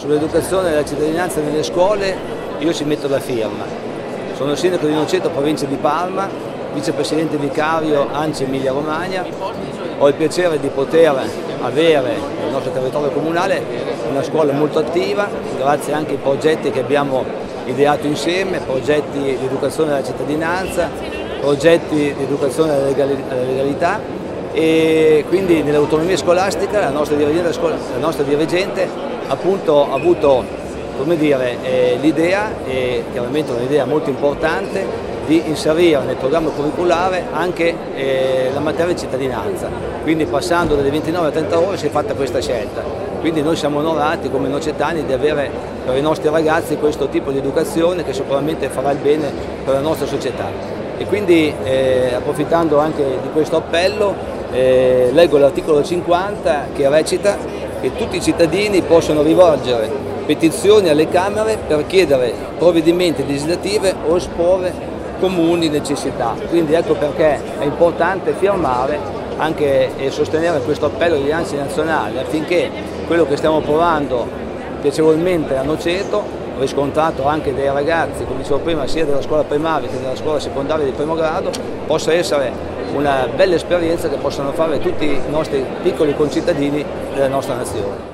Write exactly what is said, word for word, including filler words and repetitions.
sull'educazione della cittadinanza nelle scuole io ci metto la firma. Sono sindaco di Noceto, provincia di Parma, vicepresidente vicario ANCI Emilia Romagna. Ho il piacere di poter avere nel nostro territorio comunale una scuola molto attiva, grazie anche ai progetti che abbiamo ideato insieme, progetti di educazione alla cittadinanza, progetti di educazione alla legalità, e quindi nell'autonomia scolastica la nostra dirigente, la nostra dirigente appunto ha avuto eh, l'idea, e chiaramente un'idea molto importante, di inserire nel programma curriculare anche eh, la materia di cittadinanza, quindi passando dalle ventinove alle trenta ore si è fatta questa scelta. Quindi noi siamo onorati come nocetani di avere per i nostri ragazzi questo tipo di educazione che sicuramente farà il bene per la nostra società. E quindi eh, approfittando anche di questo appello eh, leggo l'articolo cinquanta che recita che tutti i cittadini possono rivolgere petizioni alle Camere per chiedere provvedimenti legislativi o esporre comuni necessità. Quindi ecco perché è importante firmare anche e sostenere questo appello di ANCI nazionale affinché quello che stiamo provando piacevolmente a Noceto, riscontrato anche dai ragazzi, come dicevo prima, sia della scuola primaria che della scuola secondaria di primo grado, possa essere una bella esperienza che possano fare tutti i nostri piccoli concittadini della nostra nazione.